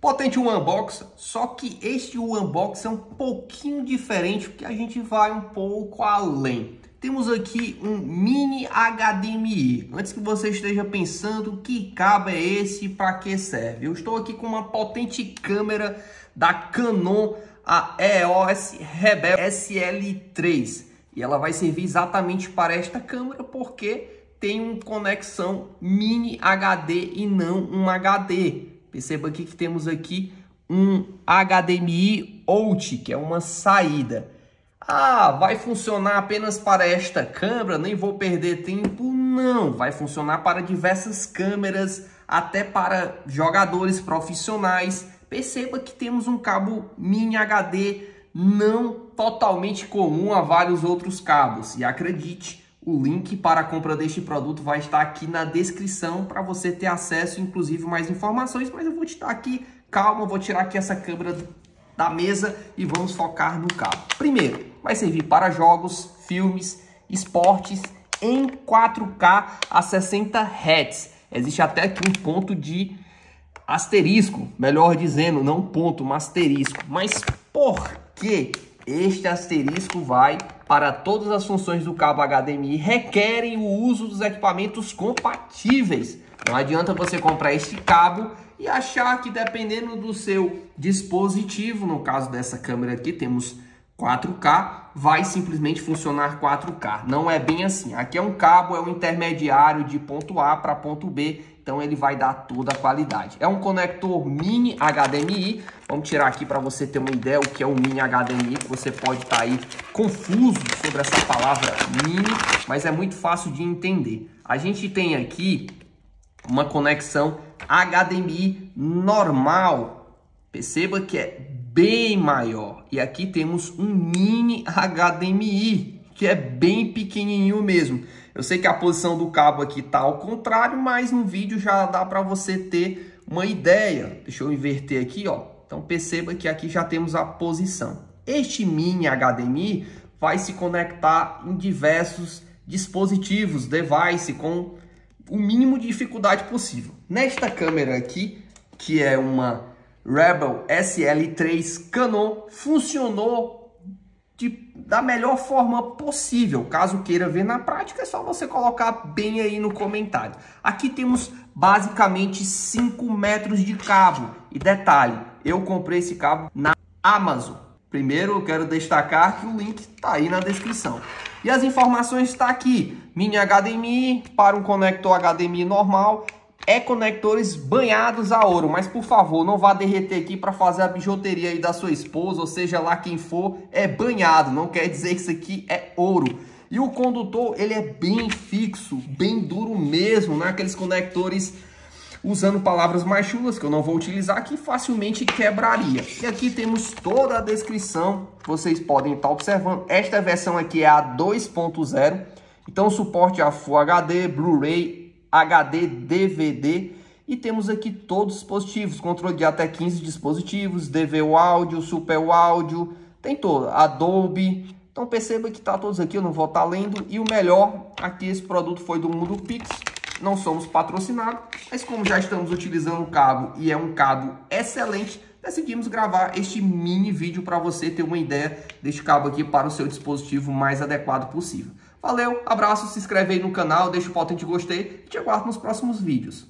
Potente unboxing, só que este unboxing é um pouquinho diferente, porque a gente vai um pouco além. Temos aqui um mini HDMI. Antes que você esteja pensando que cabo é esse e para que serve, eu estou aqui com uma potente câmera da Canon, a EOS Rebel SL3, e ela vai servir exatamente para esta câmera porque tem uma conexão mini HD e não um HD. Perceba aqui que temos aqui um HDMI out, que é uma saída. Ah, vai funcionar apenas para esta câmera? Nem vou perder tempo. Não, vai funcionar para diversas câmeras, até para jogadores profissionais. Perceba que temos um cabo mini HD não totalmente comum a vários outros cabos. E acredite, o link para a compra deste produto vai estar aqui na descrição para você ter acesso, inclusive mais informações. Mas eu vou te dar aqui, calma, vou tirar aqui essa câmera da mesa e vamos focar no cabo. Primeiro, vai servir para jogos, filmes, esportes em 4K a 60 Hz. Existe até aqui um ponto de asterisco, melhor dizendo, não ponto, mas asterisco. Mas por que este asterisco vai para todas as funções do cabo HDMI requerem o uso dos equipamentos compatíveis? Não adianta você comprar este cabo e achar que dependendo do seu dispositivo, no caso dessa câmera aqui temos 4K, vai simplesmente funcionar 4K. Não é bem assim. Aqui é um cabo, é um intermediário de ponto A para ponto B, então ele vai dar toda a qualidade. É um conector mini HDMI. Vamos tirar aqui para você ter uma ideia o que é um mini HDMI, que você pode estar aí confuso sobre essa palavra mini, mas é muito fácil de entender. A gente tem aqui uma conexão HDMI normal. Perceba que é bem maior. E aqui temos um mini HDMI, que é bem pequenininho mesmo. Eu sei que a posição do cabo aqui tá ao contrário, mas no vídeo já dá para você ter uma ideia. Deixa eu inverter aqui, ó. Então perceba que aqui já temos a posição. Este mini HDMI vai se conectar em diversos dispositivos, device, com o mínimo de dificuldade possível. Nesta câmera aqui, que é uma Rebel SL3 Canon, funcionou da melhor forma possível. Caso queira ver na prática, é só você colocar bem aí no comentário. Aqui temos basicamente 5 metros de cabo. E detalhe, eu comprei esse cabo na Amazon. Primeiro, eu quero destacar que o link está aí na descrição. E as informações estão aqui. Mini HDMI para um conector HDMI normal. Conectores banhados a ouro, mas por favor, não vá derreter aqui para fazer a bijuteria aí da sua esposa, ou seja lá quem for, é banhado, não quer dizer que isso aqui é ouro. E o condutor, ele é bem fixo, bem duro mesmo, né? Aqueles conectores, usando palavras mais chulas que eu não vou utilizar, que facilmente quebraria. E aqui temos toda a descrição, vocês podem estar observando. Esta versão aqui é a 2.0, então suporte a Full HD, Blu-ray, HD, DVD, e temos aqui todos os dispositivos, controle de até 15 dispositivos, DV áudio, Super áudio, tem todo, Adobe. Então perceba que tá todos aqui, eu não vou estar lendo. E o melhor, aqui esse produto foi do Mundo Pix, não somos patrocinados, mas como já estamos utilizando o cabo e é um cabo excelente, decidimos gravar este mini vídeo para você ter uma ideia deste cabo aqui para o seu dispositivo mais adequado possível. Valeu, abraço, se inscreve aí no canal, deixa o potente gostei e te aguardo nos próximos vídeos.